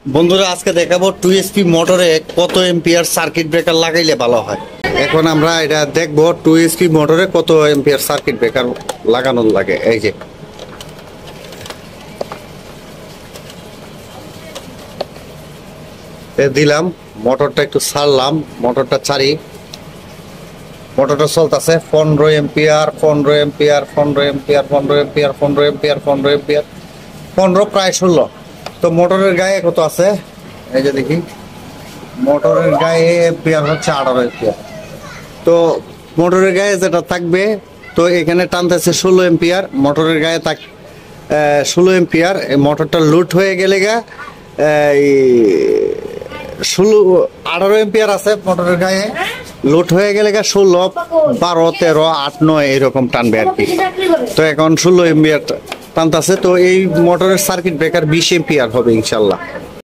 বন্ধুরা আজকে দেখাবো 2HP মোটরে কত এম্পিয়ার সার্কিট ব্রেকার লাগাইলে ভালো হয়। এখন আমরা এটা দেখবো 2HP মোটরে কত এম্পিয়ার সার্কিট ব্রেকার লাগানো লাগে। এই যে দিলাম, মোটরটা একটু ছাড়লাম, মোটরটা ছাড়ি, মোটরটা চলতেছে 15 ampere 15 ampere 15 ampere 15 ampere 15 ampere 15 ampere 15 প্রায় 16। তো মোটরের গায়ে কত আছে এই যে দেখি, মোটরের গায়ে এম্পিয়ার হচ্ছে 18 এম্পিয়ার। তো মোটরের গায়ে যেটা থাকবে, তো এখানে টানতেছে 16 এম্পিয়ার, মোটরের গায়ে 16 এম্পিয়ার। মোটরটা লুট হয়ে গেলে গা 18 এম্পিয়ার আছে মোটরের গায়ে, লোড হয়ে গেলে 16 12 13 8 9 এরকম টানবে আর কি। তো এখন 16 এম্পিয়ার টানতেছে। তো এই মোটরের সার্কিট ব্রেকার 20 এম্পিয়ার হবে ইনশাল্লাহ।